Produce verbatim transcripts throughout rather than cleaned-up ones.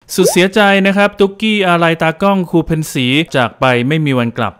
สุดเสียใจนะครับตุ๊กกี้อาลัยตากล้องครูเพนสีจากไปไม่มีวันกลับ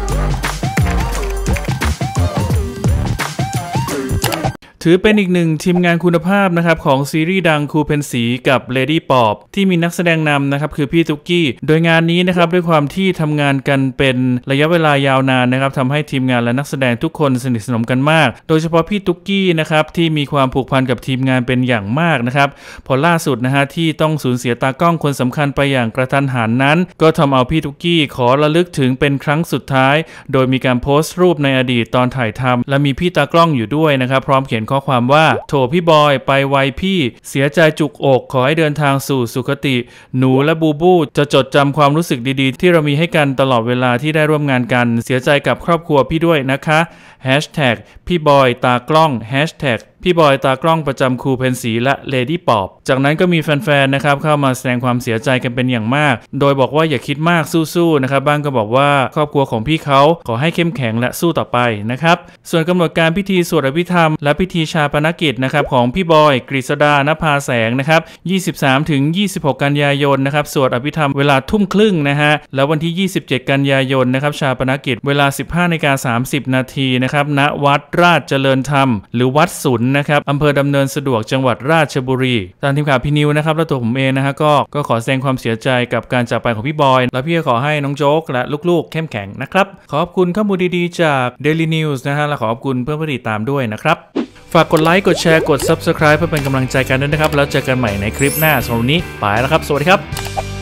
ถือเป็นอีกหนึ่งทีมงานคุณภาพนะครับของซีรีส์ดังครูเพนสีกับเลดี้ปอบที่มีนักแสดงนำนะครับคือพี่ตุ๊กกี้โดยงานนี้นะครับด้วยความที่ทำงานกันเป็นระยะเวลายาวนานนะครับทำให้ทีมงานและนักแสดงทุกคนสนิทสนมกันมากโดยเฉพาะพี่ตุ๊กกี้นะครับที่มีความผูกพันกับทีมงานเป็นอย่างมากนะครับพอล่าสุดนะฮะที่ต้องสูญเสียตากล้องคนสำคัญไปอย่างกระทันหันนั้นก็ทำเอาพี่ตุ๊กกี้ขอระลึกถึงเป็นครั้งสุดท้ายโดยมีการโพสต์รูปในอดีตตอนถ่ายทำและมีพี่ตากล้องอยู่ด้วยนะครับพร้อมเขียนข้อความว่าโถพี่บอยไปไวพี่เสียใจจุกอกขอให้เดินทางสู่สุคติหนูและบูบูจะจดจำความรู้สึกดีๆที่เรามีให้กันตลอดเวลาที่ได้ร่วมงานกันเสียใจกับครอบครัวพี่ด้วยนะคะแฮชแท็กพี่บอยตากล้องแฮชแท็กพี่บอยตากล้องประจำครูเพนสีและเลดี้ปอบจากนั้นก็มีแฟนๆนะครับเข้ามาแสดงความเสียใจกันเป็นอย่างมากโดยบอกว่าอย่าคิดมากสู้ๆนะครับบ้างก็บอกว่าครอบครัวของพี่เขาขอให้เข้มแข็งและสู้ต่อไปนะครับส่วนกำหนดการพิธีสวดอภิธรรมและพิธีชาปนกิจนะครับของพี่บอยกฤษดานภาแสงนะครับ ยี่สิบสามถึงยี่สิบหก กันยายนนะครับสวดอภิธรรมเวลาทุ่มครึ่งนะฮะแล้ววันที่ ยี่สิบเจ็ด กันยายนนะครับชาปนกิจเวลา สิบห้านาฬิกาสามสิบ นาทีนะครับณวัดราชเจริญธรรมหรือวัดสุนนะครับอำเภอดำเนินสะดวกจังหวัดราชบุรีตามทีมข่าวพี่นิวนะครับและตัวผมเองนะฮะก็ก็ขอแสดงความเสียใจกับการจากไปของพี่บอยและพี่ขอให้น้องโจ๊กและลูกๆเข้มแข็งนะครับขอบคุณข้อมูลดีๆจาก Daily News นะฮะและขอบคุณเพื่อนผู้ติดตามด้วยนะครับฝากกดไลค์กดแชร์กด Subscribe เพื่อเป็นกำลังใจกันด้วยนะครับแล้วเจอกันใหม่ในคลิปหน้าสำหรับวันนี้ไปแล้วครับสวัสดีครับ